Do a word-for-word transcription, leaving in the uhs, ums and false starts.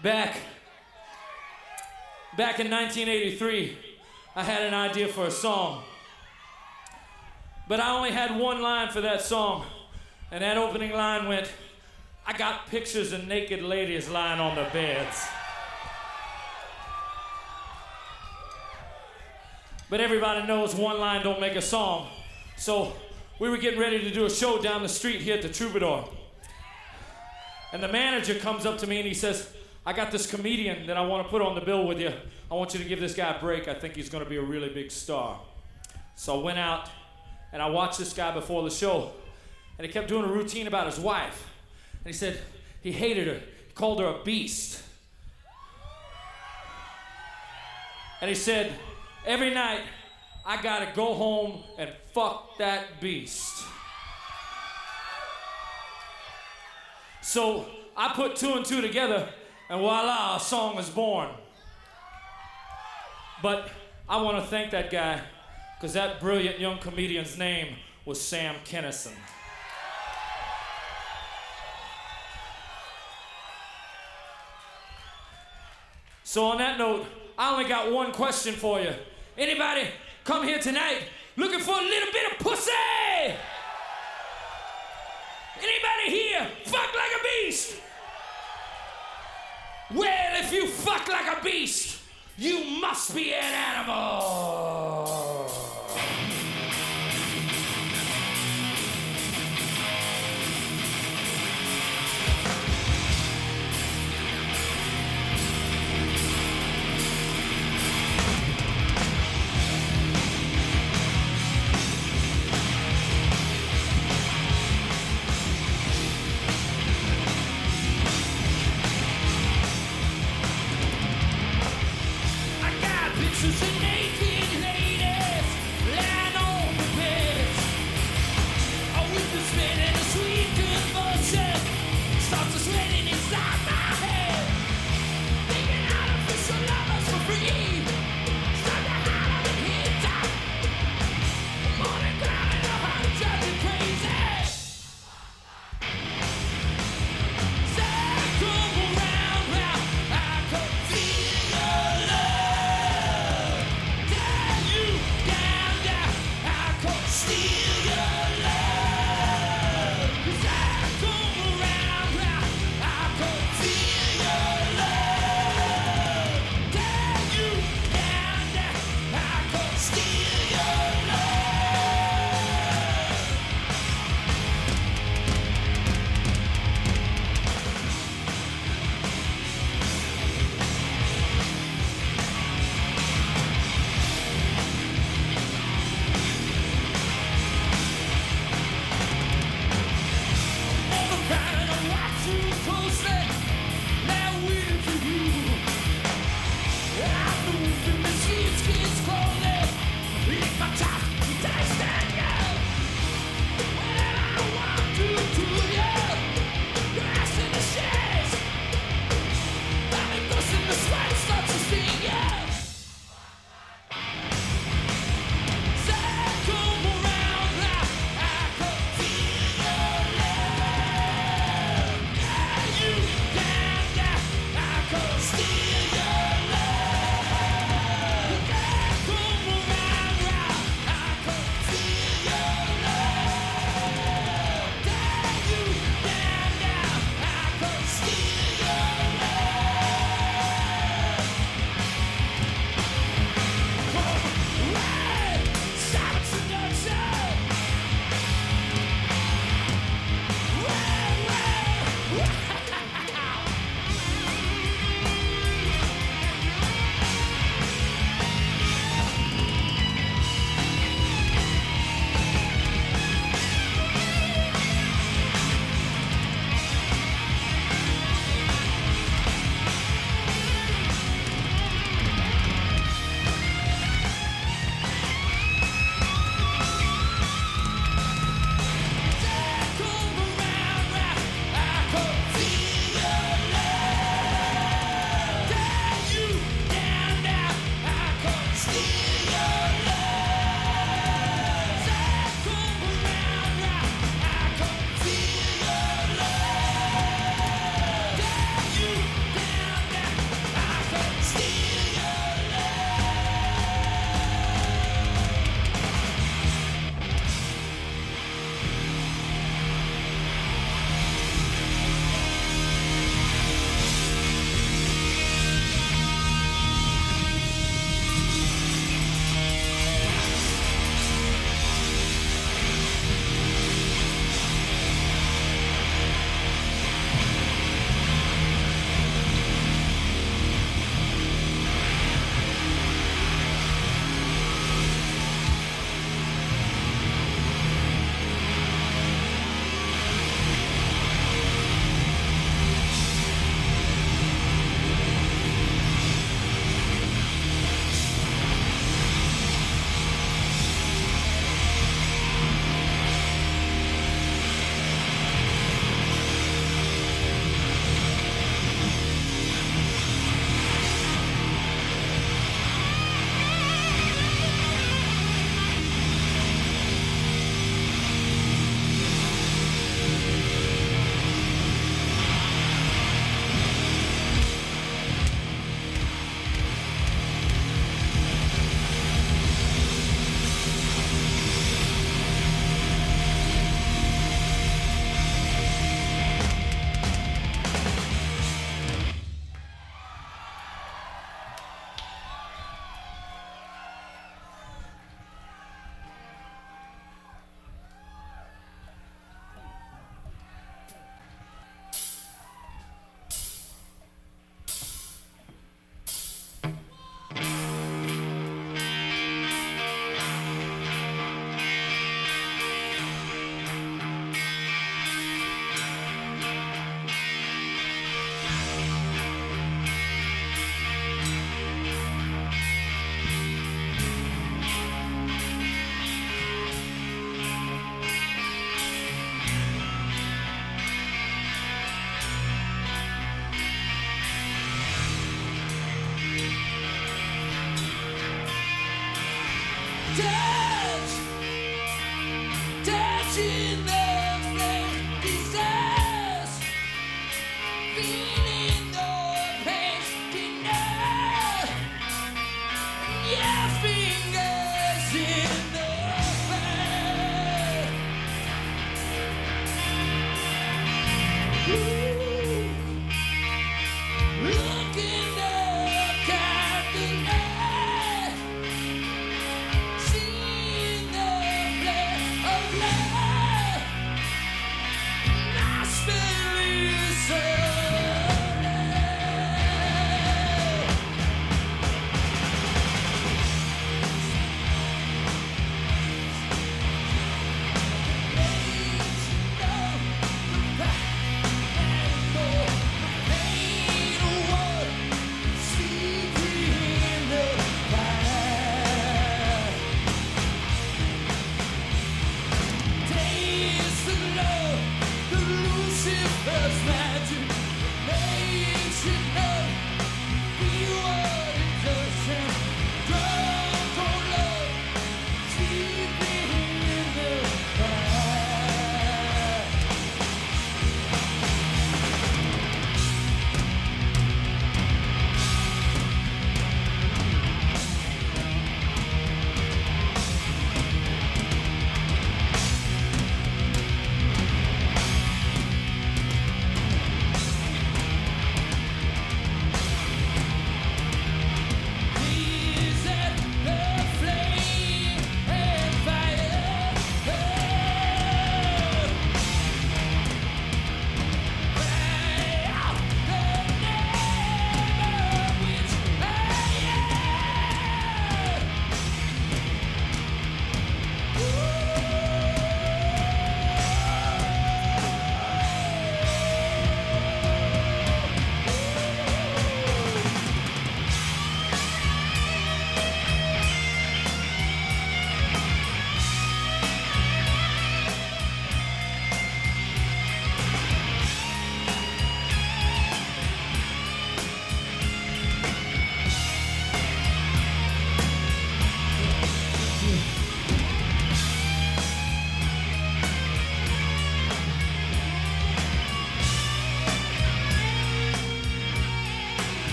Back, back in nineteen eighty-three, I had an idea for a song. But I only had one line for that song, and that opening line went, I got pictures of naked ladies lying on their beds. But everybody knows one line don't make a song. So we were getting ready to do a show down the street here at the Troubadour. And the manager comes up to me and he says, I got this comedian that I want to put on the bill with you. I want you to give this guy a break. I think he's going to be a really big star. So I went out and I watched this guy before the show. And he kept doing a routine about his wife. And he said he hated her. He called her a beast. And he said, every night, I gotta go home and fuck that beast. So I put two and two together, and voila, a song is born. But I want to thank that guy, because that brilliant young comedian's name was Sam Kinison. So on that note, I only got one question for you. Anybody come here tonight looking for a little bit of pussy? Anybody here fuck like a beast? Well, if you fuck like a beast, you must be an animal. touch, touching the flame, desires, feeling.